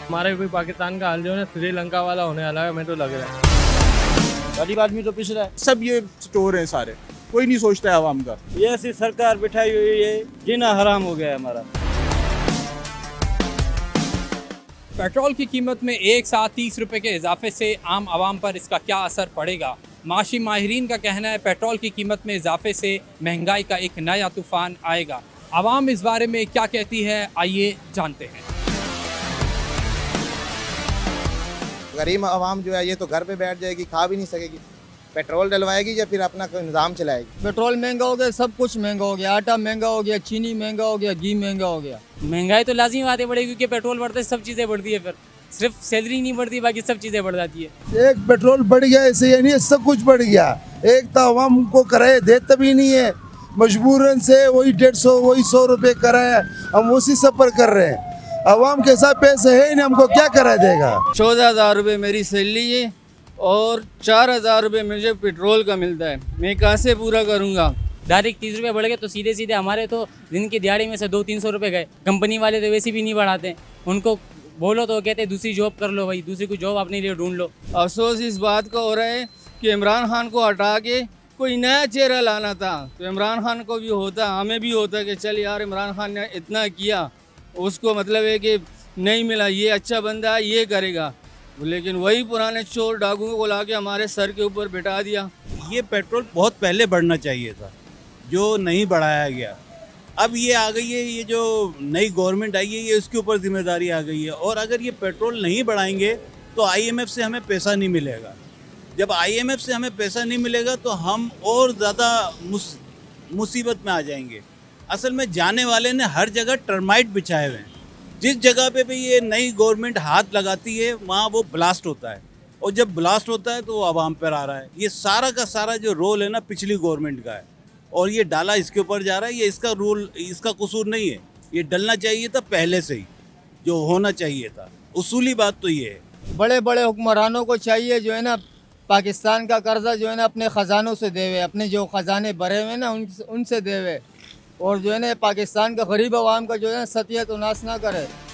हमारे भी पाकिस्तान का हाल जो है ना श्रीलंका वाला होने वाला है, हमें तो लग रहा है। गरीब आदमी तो पिस रहा है। सब ये स्टोर है सारे, कोई नहीं सोचता है आवाम का। ये ऐसी सरकार बिठाई हुई है, जीना हराम हो गया है हमारा। पेट्रोल की कीमत में एक साथ 30 रुपये के इजाफे से आम आवाम पर इसका क्या असर पड़ेगा? माशी माहिरीन का कहना है पेट्रोल की कीमत में इजाफे से महंगाई का एक नया तूफान आएगा। आवाम इस बारे में क्या कहती है, आइए जानते हैं। गरीब आवाम जो है ये तो घर पे बैठ जाएगी, खा भी नहीं सकेगी। पेट्रोल डलवाएगी या फिर अपना कोई निज़ाम चलाएगी। पेट्रोल महंगा हो गया, सब कुछ महंगा हो गया, आटा महंगा हो गया, चीनी महंगा हो गया, घी महंगा हो गया। महंगाई तो लाजमी बात है बढ़ेगी, क्योंकि पेट्रोल बढ़ता है, सब चीज़ें बढ़ती है। फिर सिर्फ सैलरी नहीं बढ़ती, बाकी सब चीज़ें बढ़ जाती है। एक पेट्रोल बढ़ गया ऐसे ये नहीं, सब कुछ बढ़ गया। एक तो आवाम को किराया देता भी नहीं है, मजबूरन से वही 150 वही 100 रुपये किराया हम उसी सफर कर रहे हैं। आवाम के साथ पैसे है ही नहीं, हमको क्या किराया देगा। 14,000 रुपये मेरी सैलरी है और 4,000 रुपये मुझे पेट्रोल का मिलता है, मैं कहाँ से पूरा करूँगा। डायरेक्ट 30 रुपये बढ़ गए तो सीधे सीधे हमारे तो दिन की दिहाड़ी में से 200-300 रुपये गए। कंपनी वाले तो वैसे भी नहीं बढ़ाते, उनको बोलो तो कहते दूसरी जॉब कर लो भाई, दूसरी कोई जॉब अपने लिए ढूंढ लो। अफसोस इस बात का हो रहा है कि इमरान खान को हटा के कोई नया चेहरा लाना था, तो इमरान खान को भी होता, हमें भी होता कि चल यार इमरान खान ने इतना किया, उसको मतलब है कि नहीं मिला, ये अच्छा बंदा है, ये करेगा। लेकिन वही पुराने चोर डाकुओं को लाके हमारे सर के ऊपर बिठा दिया। ये पेट्रोल बहुत पहले बढ़ना चाहिए था, जो नहीं बढ़ाया गया। अब ये आ गई है, ये जो नई गवर्नमेंट आई है ये उसके ऊपर जिम्मेदारी आ गई है। और अगर ये पेट्रोल नहीं बढ़ाएंगे तो आईएमएफ से हमें पैसा नहीं मिलेगा। जब आईएमएफ से हमें पैसा नहीं मिलेगा तो हम और ज़्यादा मुसीबत में आ जाएंगे। असल में जाने वाले ने हर जगह टर्माइट बिछाए हुए हैं। जिस जगह पे भी ये नई गवर्नमेंट हाथ लगाती है वहाँ वो ब्लास्ट होता है, और जब ब्लास्ट होता है तो वो आवाम पर आ रहा है। ये सारा का सारा जो रोल है ना पिछली गवर्नमेंट का है, और ये डाला इसके ऊपर जा रहा है। ये इसका रोल, इसका कसूर नहीं है, ये डलना चाहिए था पहले से ही, जो होना चाहिए था। उसूली बात तो ये है। बड़े बड़े हुक्मरानों को चाहिए जो है ना पाकिस्तान का कर्जा जो है ना अपने ख़जानों से देवे, अपने जो ख़जाने भरे हुए ना उनसे देवे, और जो है ना पाकिस्तान का गरीब आवाम का जो है ना सतियत नाश ना करे।